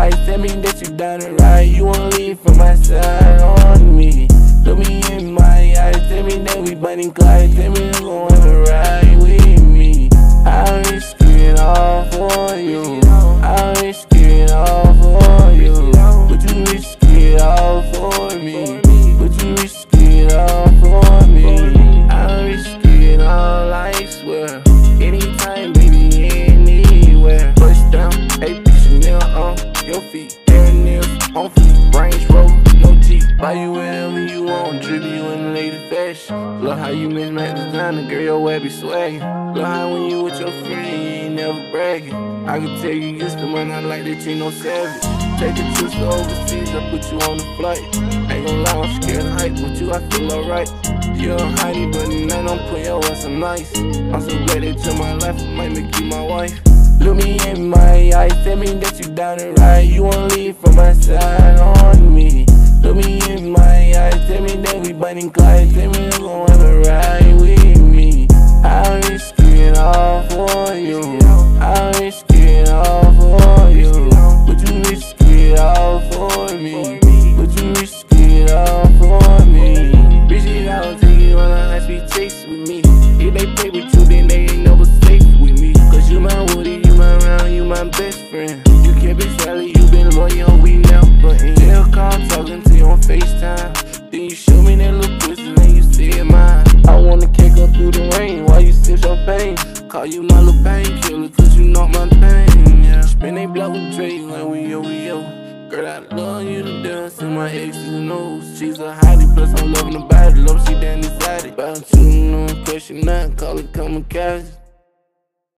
eyes, tell me that you down to ride. You won't leave from my side on me. Look me in my eyes, tell me that we Bonnie and Clyde. Tell me you gon' ever ride with me. I'll risk it all for you. I'll risk it all for you. Would you risk it all for me? Would you risk it all for me? I'll risk it all, I swear. Anytime, baby, anywhere. Bust down, AP Chanel on your feet. Hair nails on feet. Range Rover, no Jeep. Buy you whatever you want, drip you in the latest fashion. Look how you mismatch designer, girl, your way be swaggin'. Look how when you with your friend, you ain't never bragging. I can tell you used to run out like that, you no savage. Take a trip to overseas, I put you on the flight. Ain't gon' lie, I'm scared of height, with you I feel alright. You're a hottie, but tonight I'm putting your ass on nice. I'm so glad that you're my life, I might make you my wife. Look me in my eyes, tell me that you down to ride. You won't leave from my side on me. Look me in my eyes, tell me that we Bonnie and Clyde. Tell me you gon' ever ride with me. I'll risk it all for you. I'll risk it all for you. Would you risk it all for me? Would you risk it all for me? Bitch, it out, take it on a high-speed chase with me. If they play with you, then they ain't never safe with me. Cause you my Woody, you my round, you my best friend. You can't be Sally, you been loyal, we never end. They'll call talking to you on FaceTime. Then you show me that little pussy, then you see it mine. I wanna kick up through the rain while you sip champagne. Call you my little painkiller, cause you know my pain, yeah. Spin they block with Dre like we yo. Girl, I love you to dance, and my exes knows. She's a hottie, plus I'm loving the body, love she damn inside it. About you, no question, not call it kamikaze.